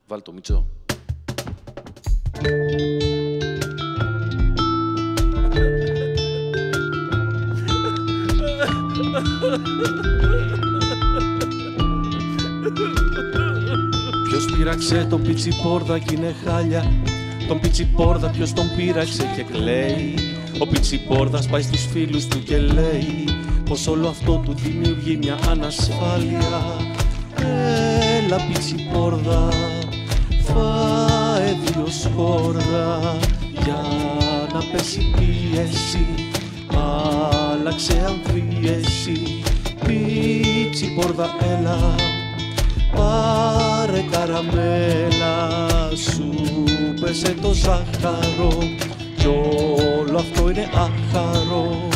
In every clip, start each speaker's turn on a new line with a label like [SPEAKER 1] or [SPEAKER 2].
[SPEAKER 1] Βάλ' το, Μητσό. Ποιος πείραξε τον πιτσιπόρδα κι είναι χάλια. Τον πιτσιπόρδα ποιος τον πείραξε και κλαίει. Ο πιτσιπόρδας πάει στους φίλους του και λέει πως όλο αυτό του δημιουργεί μια ανασφάλεια. Έλα πιτσιπόρδα, φάε 2 σκόρδα για να πέσει πίεση. Άλλαξε αμφίεση, πιτσιπόρδα έλα, πάρε καραμέλα. Σου πέσε το ζάχαρο κι όλο αυτό είναι άχαρο.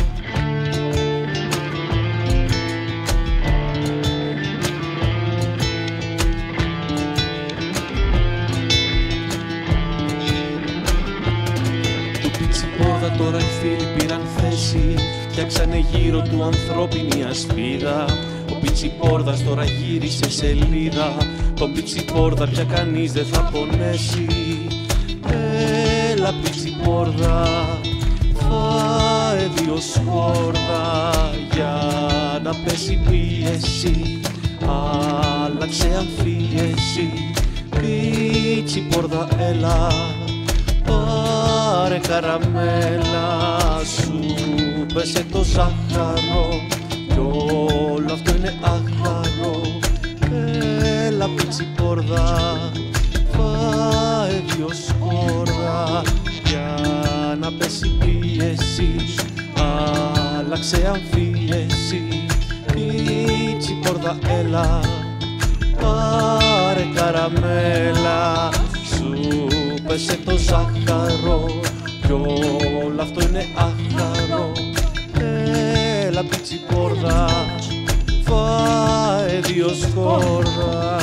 [SPEAKER 1] Του πιτσιπόρδα τώρα οι φίλοι πήραν θέση, φτιάξανε γύρω του ανθρώπινη ασπίδα. Ο πιτσιπόρδας τώρα γύρισε σελίδα, τον πιτσιπόρδα πια κανείς δεν θα πονέσει. Έλα πιτσιπόρδα, φάε 2 σκόρδα για να πέσει πίεση. Άλλαξε αμφίεση, πιτσιπόρδα έλα, πάρε καραμέλα. Σου πέσε το ζάχαρο κι όλο αυτό είναι άχαρο. Έλα πιτσιπόρδα, φάε 2 σκόρδα για να πέσει πίεση. Άλλαξε αμφίεση, πιτσιπόρδα έλα, πάρε καραμέλα. Σου πέσε το ζάχαρο κι όλο αυτό είναι άχαρο. Έλα πιτσιπόρδα, φάε 2 σκόρδα